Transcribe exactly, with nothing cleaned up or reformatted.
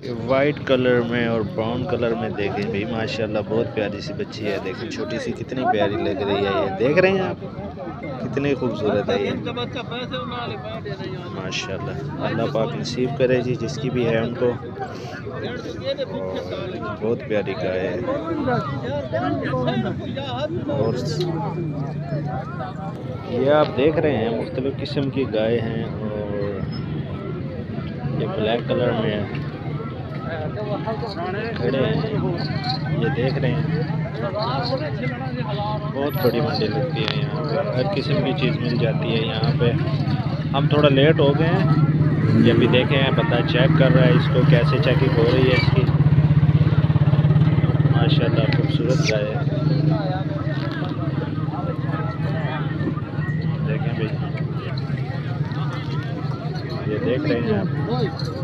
ये white colour में और ब्राउन कलर में देखें भाई, माशाल्लाह बहुत प्यारी सी बच्ची है। देखें छोटी सी कितनी प्यारी लग रही है। ये देख रहे हैं आप, कितनी खूबसूरत है ये माशाल्लाह। अल्लाह पाक नसीब करे जी जिसकी भी है उनको। और बहुत प्यारी गाय है। और ये आप देख रहे हैं मुख्तलिफ़ किस्म की गाय हैं और ये ब्लैक कलर में है, खड़े हैं। ये देख रहे हैं बहुत बड़ी मंडी लगती है यहाँ पे, हर किस्म की चीज़ मिल जाती है यहाँ पे। हम थोड़ा लेट हो गए हैं। ये भी देखे हैं, बंदा चेक कर रहा है इसको, कैसे चेकिंग हो रही है इसकी। माशाल्लाह खूबसूरत गाय है। देखें भाई, ये देख रहे हैं आप।